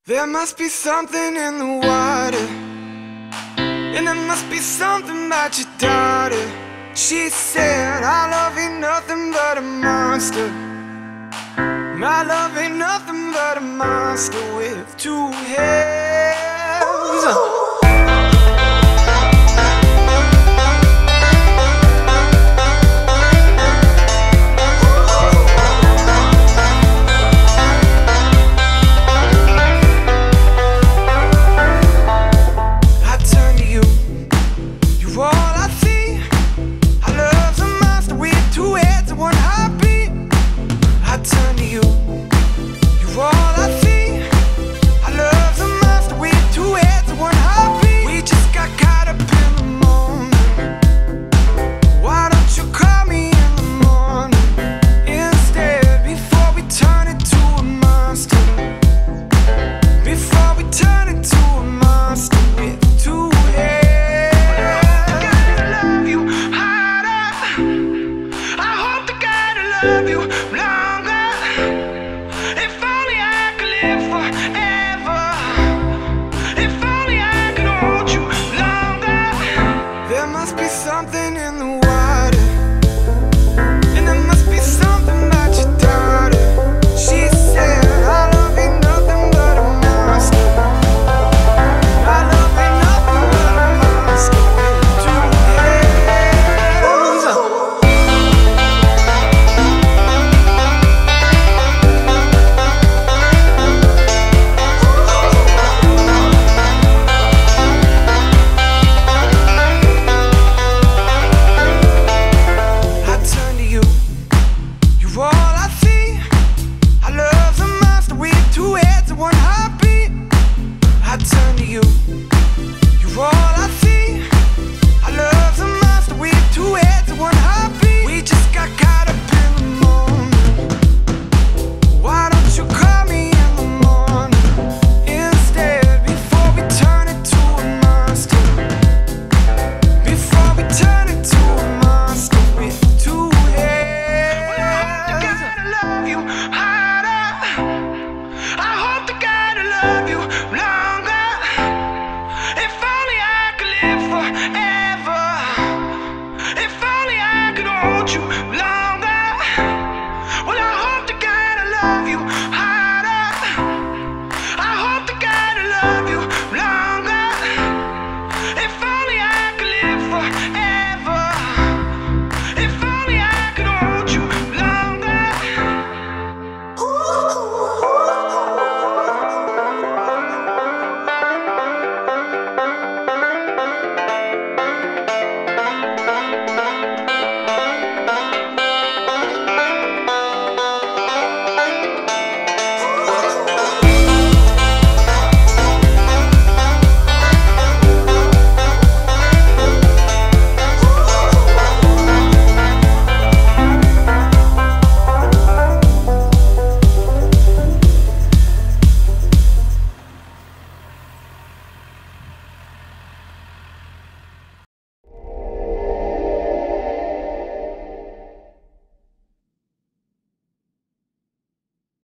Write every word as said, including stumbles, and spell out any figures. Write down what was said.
There must be something in the water, and there must be something about your daughter. She said, our love ain't nothing but a monster. My love ain't nothing but a monster with two heads. Love you longer. If only I could live forever. If only I could hold you longer. There must be something in the water, and there must be something about your daughter. She said, our love ain't nothing but a monster. Our love ain't nothing but a monster with two heads. Love you